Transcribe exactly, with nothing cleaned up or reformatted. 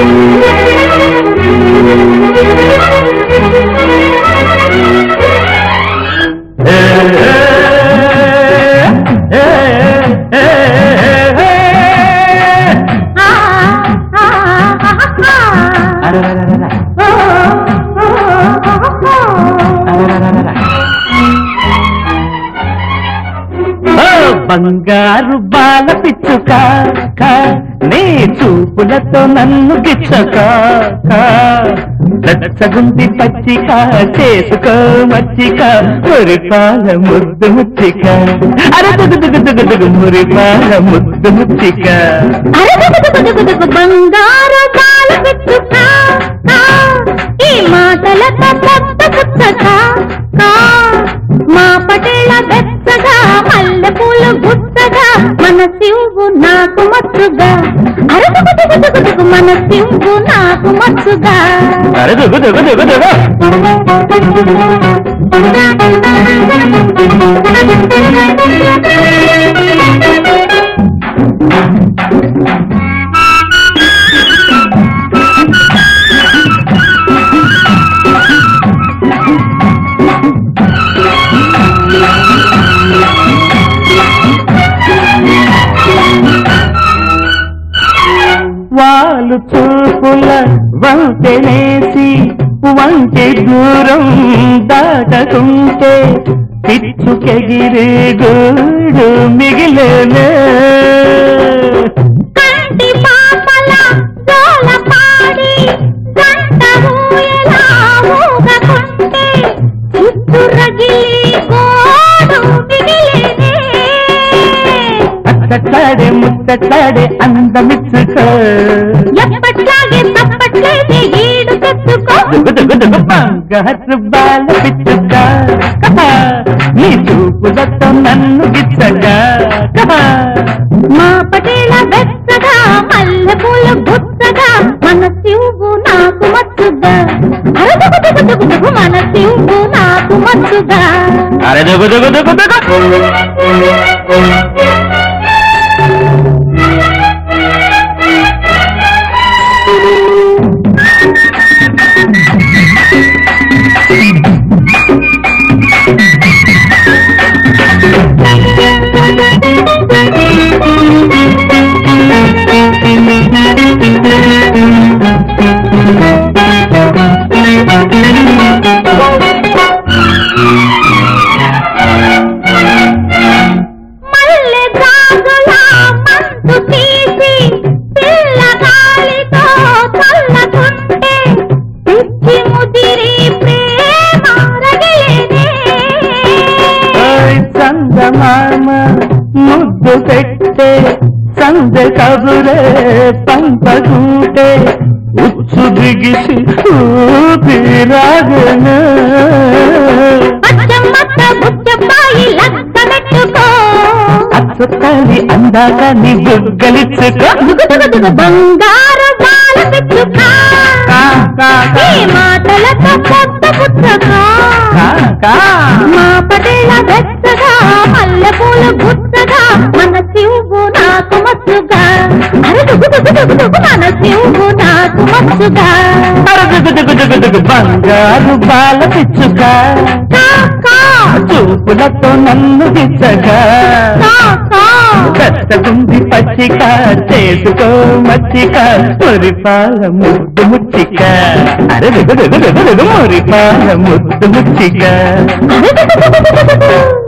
బంగారు బాల పిచ్చుక నీ చూపులతో నన్ను గిచ్చక రచ్చగుంది పచ్చిక చేసుకో మచ్చిక మురిపాల ముద్దు ముచ్చిక అరదుగుదుగుదుగుదుగు మురిపాల ముద్దు ముచ్చిక బంగారు బాల పిచ్చుక ఈ మాటలతో పొట్ట పుచ్చక మా పటేళ బెచ్చగా మల్లె పూలు గుచ్చగా మన శివు నాకు మచ్చుగా అరదుగుదుగుదుగు మన శివు నాకు మచ్చుగా అరదుగుదుగుదుగుదుగు వాళ్ళు చూపుల వంతెనేసి వంటి దూరం దాటకుంటే పిచ్చుకెగిరే గూడు మిగిలేనే కంటి పాపల జోల పాడి గంట ఊయలా ఊగకుంటే చుట్టూ రగిలి గోడు మిగిలేనే అచ్చట్లాడే ముచ్చట్లాడే అందమిచ్చుక ఎప్పట్లాగే తప్పట్లేదే ఈడు తెచ్చుకో బంగారు బాల పిచ్చుక నీ చూపులతో నన్ను గిచ్చగా మా పటేళ బెచ్చగా మల్లె పూలు గుచ్చగా మన శివు నాకు మచ్చుగా అరదుగుదుగుదుగు మన శివు నాకు మచ్చుగా అరదుగుదుగుదుగుదుగు మల్లె గాజుల మంచు తీసి పిల్ల గాలితో చల్లకుంటే పిచ్చి ముదిరి ప్రేమ రగిలేనే చందమామ ముద్దు పెట్టే సంద కబురే పంపకుంటే ఉచ్చు బిగిసి ఊపిరాగను అచ్చమ్మత్త బుచ్చబ్బాయి లక్క పెట్టుకో అచ్చుతాలి అందాక నీ బుగ్గలిచ్చుకో బంగారు బాల పిచ్చుక ఈ మాటలతో పొట్ట పుచ్చక మా పటేళ బెచ్చగా మల్లె పూలు గుచ్చగా మన శివు నాకు మచ్చుగా అరదుగుదుగుదుగు మన శివు నాకు మచ్చుగా బంగారు బాల పిచ్చుక చూపులతో నన్ను గిచ్చగా కష్టగుంది పచ్చిక చేసుకో మచ్చిక మురిపాల ముద్దు ముచ్చిక అరదుగుదుగుదుగు మురిపాల ముద్దు ముచ్చిక